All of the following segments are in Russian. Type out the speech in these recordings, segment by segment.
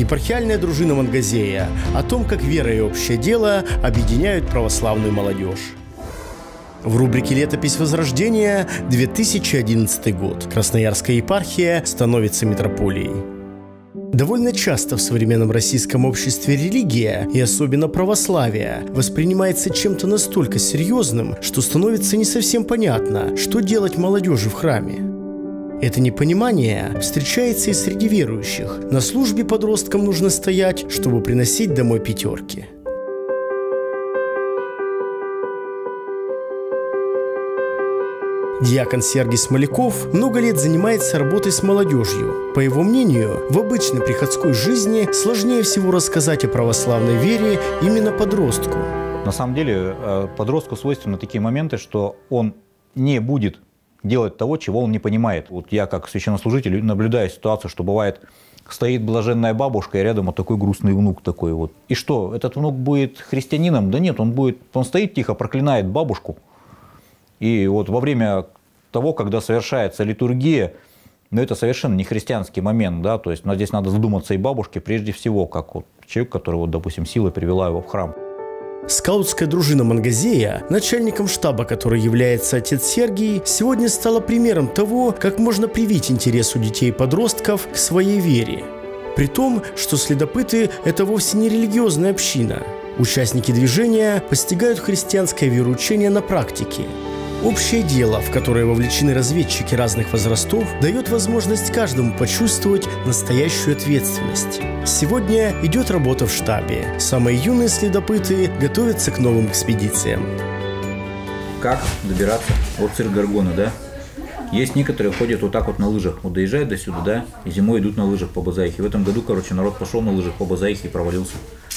Епархиальная дружина Мангазея о том, как вера и общее дело объединяют православную молодежь. В рубрике «Летопись Возрождения» 2011 год. Красноярская епархия становится митрополией. Довольно часто в современном российском обществе религия, и особенно православие, воспринимается чем-то настолько серьезным, что становится не совсем понятно, что делать молодежи в храме. Это непонимание встречается и среди верующих. На службе подросткам нужно стоять, чтобы приносить домой пятерки. Диакон Сергий Смоляков много лет занимается работой с молодежью. По его мнению, в обычной приходской жизни сложнее всего рассказать о православной вере именно подростку. На самом деле подростку свойственны такие моменты, что он не будет делать того, чего он не понимает. Вот я как священнослужитель наблюдаю ситуацию, что бывает, стоит блаженная бабушка, и рядом вот такой грустный внук такой вот. И что, этот внук будет христианином? Да нет, он стоит тихо, проклинает бабушку. И вот во время того, когда совершается литургия, это совершенно не христианский момент, да, то есть здесь надо задуматься и бабушке прежде всего, как вот человек, который, вот, допустим, сила привела его в храм. Скаутская дружина Мангазея, начальником штаба которой является отец Сергий, сегодня стала примером того, как можно привить интерес у детей и подростков к своей вере. При том, что следопыты – это вовсе не религиозная община. Участники движения постигают христианское вероучение на практике. Общее дело, в которое вовлечены разведчики разных возрастов, дает возможность каждому почувствовать настоящую ответственность. Сегодня идет работа в штабе. Самые юные следопыты готовятся к новым экспедициям. Как добираться от Цирк-Горгона, да? Есть некоторые ходят вот так вот на лыжах. Вот доезжают до сюда, да, и зимой идут на лыжах по Базаихе. В этом году, народ пошел на лыжах по Базаихе и провалился.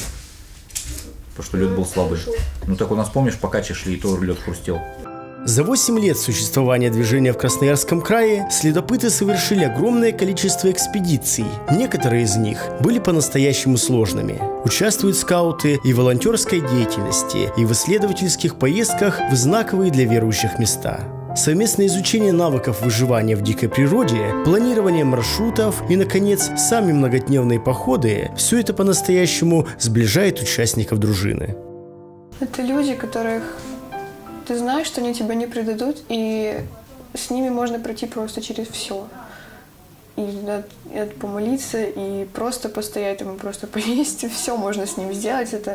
Потому что лед был слабый. Ну так у нас, помнишь, по Каче шли, и то лед хрустел. За 8 лет существования движения в Красноярском крае следопыты совершили огромное количество экспедиций. Некоторые из них были по-настоящему сложными. Участвуют скауты и в волонтерской деятельности, и в исследовательских поездках в знаковые для верующих места. Совместное изучение навыков выживания в дикой природе, планирование маршрутов и, наконец, сами многодневные походы – все это по-настоящему сближает участников дружины. Это люди, которых ты знаешь, что они тебя не предадут, и с ними можно пройти просто через все. И помолиться, и просто постоять, и просто поесть, и все можно с ними сделать. Это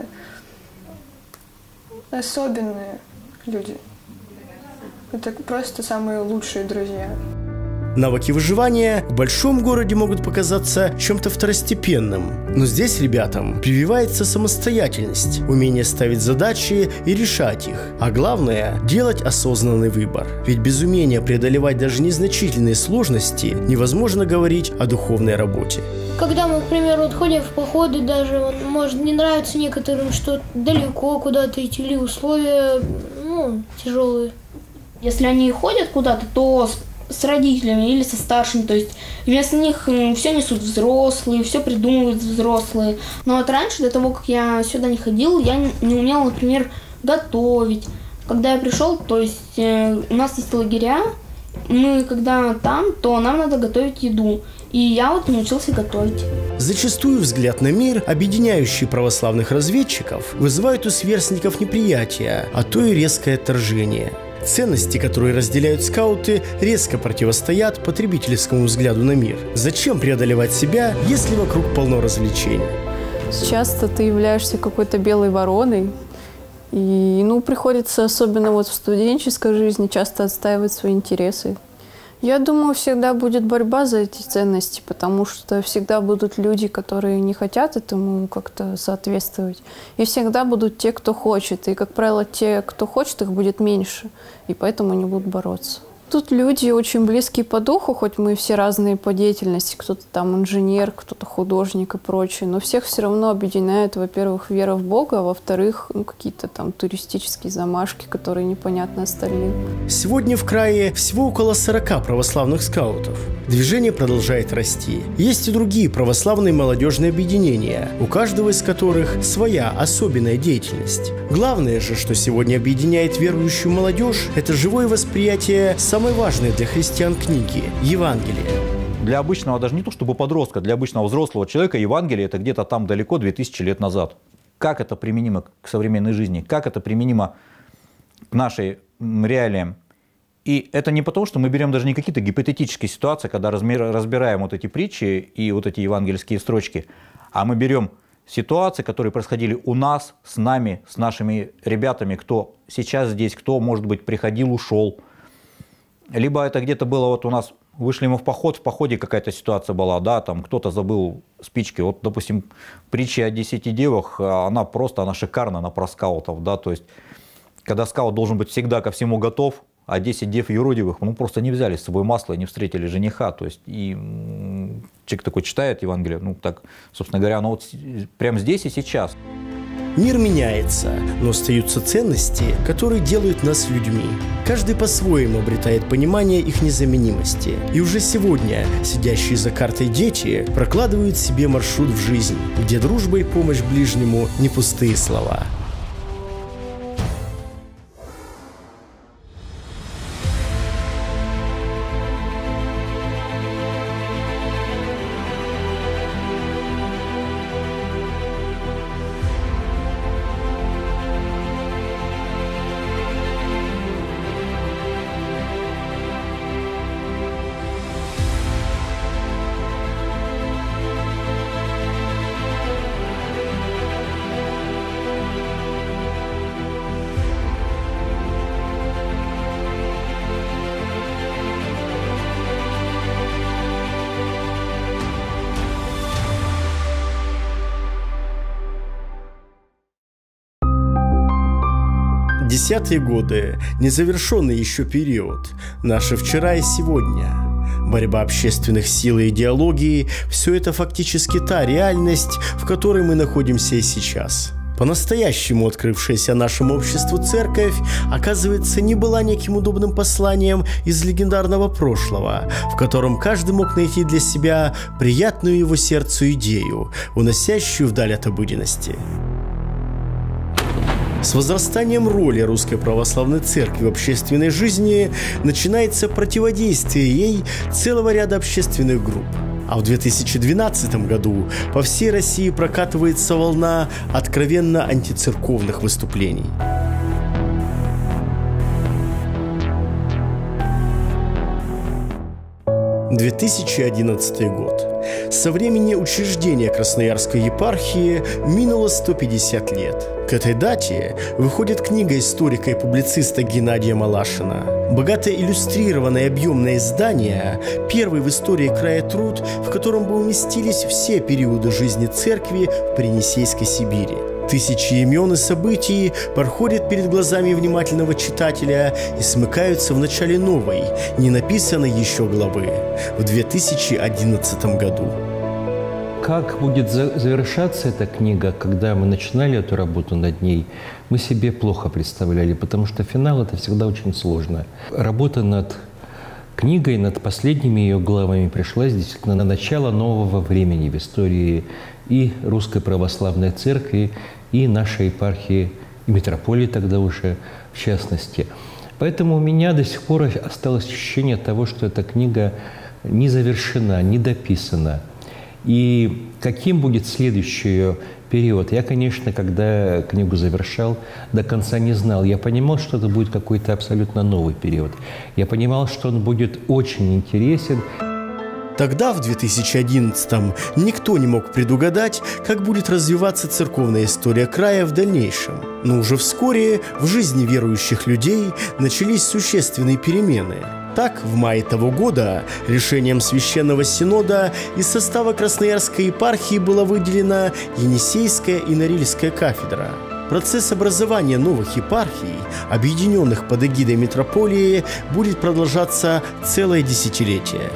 особенные люди. Это просто самые лучшие друзья. Навыки выживания в большом городе могут показаться чем-то второстепенным. Но здесь ребятам прививается самостоятельность, умение ставить задачи и решать их. А главное – делать осознанный выбор. Ведь без умения преодолевать даже незначительные сложности невозможно говорить о духовной работе. Когда мы, к примеру, ходим в походы, даже может не нравится некоторым, что далеко куда-то идти, или условия тяжелые. Если они ходят куда-то, то с родителями или со старшими, то есть вместо них все несут взрослые, все придумывают взрослые. Но вот раньше, до того, как я сюда не ходил, я не умела, например, готовить. Когда я пришел, то есть у нас есть лагеря, мы когда там, то нам надо готовить еду. И я вот научился готовить. Зачастую взгляд на мир, объединяющий православных разведчиков, вызывает у сверстников неприятие, а то и резкое отторжение. Ценности, которые разделяют скауты, резко противостоят потребительскому взгляду на мир. Зачем преодолевать себя, если вокруг полно развлечений? Часто ты являешься какой-то белой вороной, и приходится, особенно вот в студенческой жизни, часто отстаивать свои интересы. Я думаю, всегда будет борьба за эти ценности, потому что всегда будут люди, которые не хотят этому как-то соответствовать. И всегда будут те, кто хочет. И, как правило, те, кто хочет, их будет меньше. И поэтому они будут бороться. Тут люди очень близкие по духу, хоть мы все разные по деятельности. Кто-то там инженер, кто-то художник и прочее. Но всех все равно объединяет, во-первых, вера в Бога, а во-вторых, какие-то там туристические замашки, которые непонятны остальным. Сегодня в крае всего около 40 православных скаутов. Движение продолжает расти. Есть и другие православные молодежные объединения, у каждого из которых своя особенная деятельность. Главное же, что сегодня объединяет верующую молодежь, это живое восприятие самой важной для христиан книги – Евангелия. Для обычного, даже не то чтобы подростка, для обычного взрослого человека Евангелие это где-то там далеко 2000 лет назад. Как это применимо к современной жизни? Как это применимо к нашей реалиям? И это не потому, что мы берем даже не какие-то гипотетические ситуации, когда разбираем вот эти притчи и вот эти евангельские строчки, а мы берем ситуации, которые происходили у нас, с нами, с нашими ребятами, кто сейчас здесь, кто, может быть, приходил, ушел. Либо это где-то было вот у нас, вышли мы в походе какая-то ситуация была, да, там кто-то забыл спички. Вот, допустим, притча о 10 девах, она шикарна, она про скаутов, да, то есть, когда скаут должен быть всегда ко всему готов, а 10 дев юродивых, просто не взяли с собой масло и не встретили жениха. То есть, и человек такой читает Евангелие, так, собственно говоря, оно вот прямо здесь и сейчас. Мир меняется, но остаются ценности, которые делают нас людьми. Каждый по-своему обретает понимание их незаменимости. И уже сегодня сидящие за картой дети прокладывают себе маршрут в жизнь, где дружба и помощь ближнему не пустые слова. Десятые годы, незавершенный еще период, наше вчера и сегодня. Борьба общественных сил и идеологии – все это фактически та реальность, в которой мы находимся и сейчас. По-настоящему открывшаяся нашему обществу церковь, оказывается, не была неким удобным посланием из легендарного прошлого, в котором каждый мог найти для себя приятную его сердцу идею, уносящую вдаль от обыденности. С возрастанием роли Русской Православной Церкви в общественной жизни начинается противодействие ей целого ряда общественных групп. А в 2012 году по всей России прокатывается волна откровенно антицерковных выступлений. – 2011 год. Со времени учреждения Красноярской епархии минуло 150 лет. К этой дате выходит книга историка и публициста Геннадия Малашина. Богато иллюстрированное и объемное издание – первый в истории края труд, в котором бы уместились все периоды жизни церкви в Пренесейской Сибири. Тысячи имен и событий проходят перед глазами внимательного читателя и смыкаются в начале новой, не написанной еще главы, в 2011 году. Как будет завершаться эта книга, когда мы начинали эту работу над ней, мы себе плохо представляли, потому что финал – это всегда очень сложно. Работа над книгой, над последними ее главами пришлась действительно на начало нового времени в истории и Русской Православной Церкви, и нашей епархии, и митрополии тогда уже в частности. Поэтому у меня до сих пор осталось ощущение того, что эта книга не завершена, не дописана. И каким будет следующий ее период? Я, конечно, когда книгу завершал, до конца не знал. Я понимал, что это будет какой-то абсолютно новый период. Я понимал, что он будет очень интересен. Тогда, в 2011-м, никто не мог предугадать, как будет развиваться церковная история края в дальнейшем. Но уже вскоре в жизни верующих людей начались существенные перемены. Так, в мае того года решением Священного Синода из состава Красноярской епархии была выделена Енисейская и Норильская кафедра. Процесс образования новых епархий, объединенных под эгидой митрополии, будет продолжаться целое десятилетие.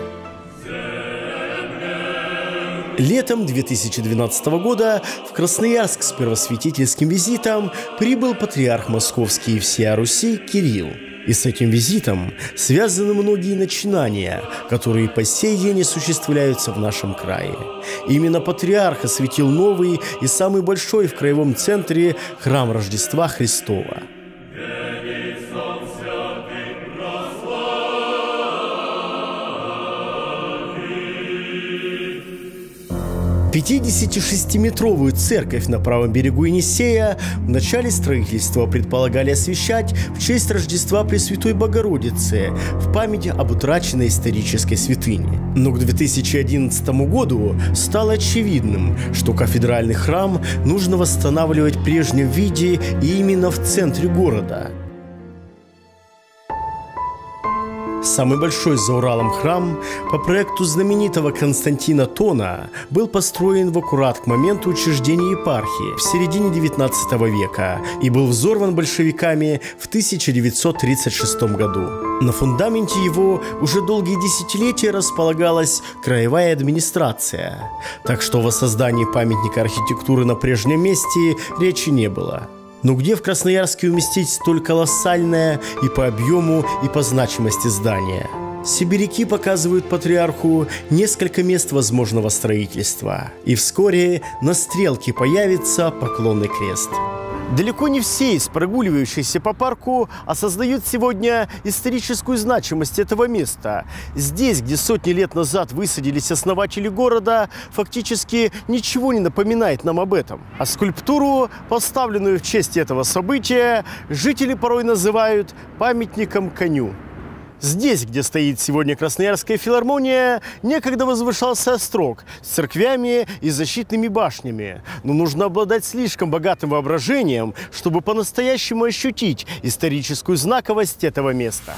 Летом 2012 года в Красноярск с первосвятительским визитом прибыл патриарх Московский и всея Руси Кирилл. И с этим визитом связаны многие начинания, которые по сей день осуществляются в нашем крае. Именно патриарх осветил новый и самый большой в краевом центре храм Рождества Христова. 56-метровую церковь на правом берегу Енисея в начале строительства предполагали освящать в честь Рождества Пресвятой Богородицы в память об утраченной исторической святыне. Но к 2011 году стало очевидным, что кафедральный храм нужно восстанавливать в прежнем виде и именно в центре города. Самый большой за Уралом храм по проекту знаменитого Константина Тона был построен в аккурат к моменту учреждения епархии в середине XIX века и был взорван большевиками в 1936 году. На фундаменте его уже долгие десятилетия располагалась краевая администрация, так что о воссоздании памятника архитектуры на прежнем месте речи не было. Но где в Красноярске уместить столь колоссальное и по объему, и по значимости здание? Сибиряки показывают патриарху несколько мест возможного строительства. И вскоре на стрелке появится поклонный крест. Далеко не все из прогуливающихся по парку осознают сегодня историческую значимость этого места. Здесь, где сотни лет назад высадились основатели города, фактически ничего не напоминает нам об этом. А скульптуру, поставленную в честь этого события, жители порой называют памятником коню. Здесь, где стоит сегодня Красноярская филармония, некогда возвышался острог с церквями и защитными башнями. Но нужно обладать слишком богатым воображением, чтобы по-настоящему ощутить историческую знаковость этого места.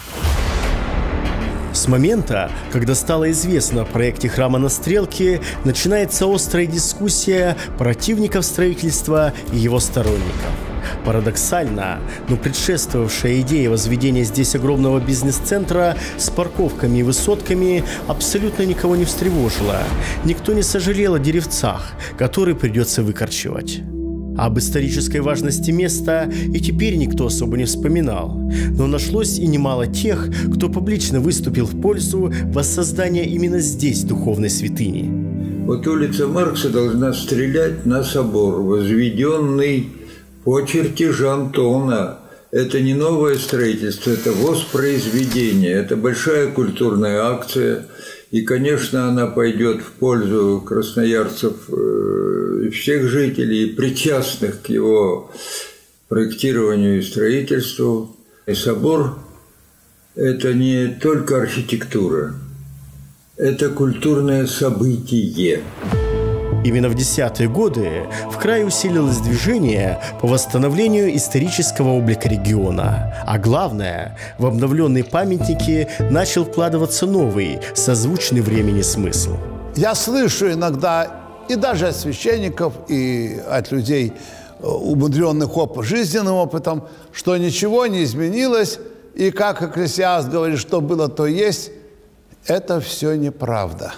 С момента, когда стало известно о проекте храма на Стрелке, начинается острая дискуссия противников строительства и его сторонников. Парадоксально, но предшествовавшая идея возведения здесь огромного бизнес-центра с парковками и высотками абсолютно никого не встревожила. Никто не сожалел о деревцах, которые придется выкорчевать. Об исторической важности места и теперь никто особо не вспоминал. Но нашлось и немало тех, кто публично выступил в пользу воссоздания именно здесь духовной святыни. Вот улица Маркса должна стрелять на собор, возведенный по чертежам Тона. Это не новое строительство, это воспроизведение, это большая культурная акция. И, конечно, она пойдет в пользу красноярцев и всех жителей, причастных к его проектированию и строительству. И собор – это не только архитектура, это культурное событие. Именно в 10-е годы в крае усилилось движение по восстановлению исторического облика региона. А главное, в обновленные памятники начал вкладываться новый, созвучный времени смысл. Я слышу иногда и даже от священников, и от людей, умудренных жизненным опытом, что ничего не изменилось, и как Экклесиаст говорит, что было, то есть. Это все неправда.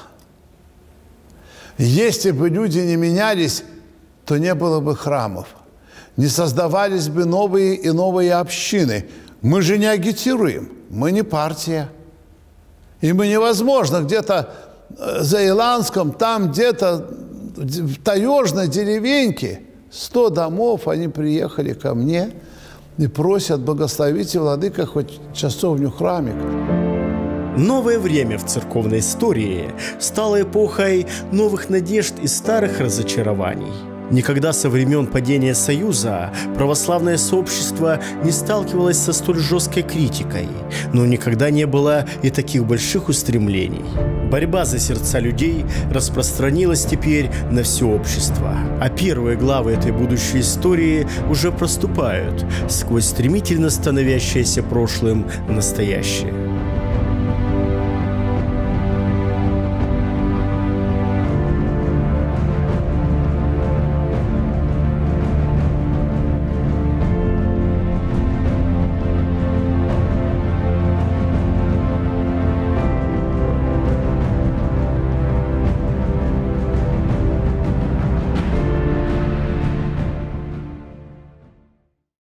Если бы люди не менялись, то не было бы храмов. Не создавались бы новые и новые общины. Мы же не агитируем, мы не партия. И мы невозможно где-то за Иланском, там где-то в таежной деревеньке, 100 домов, они приехали ко мне и просят: благословите, владыка, хоть часовню, храмик. Новое время в церковной истории стало эпохой новых надежд и старых разочарований. Никогда со времен падения Союза православное сообщество не сталкивалось со столь жесткой критикой, но никогда не было и таких больших устремлений. Борьба за сердца людей распространилась теперь на все общество, а первые главы этой будущей истории уже проступают сквозь стремительно становящееся прошлым настоящее.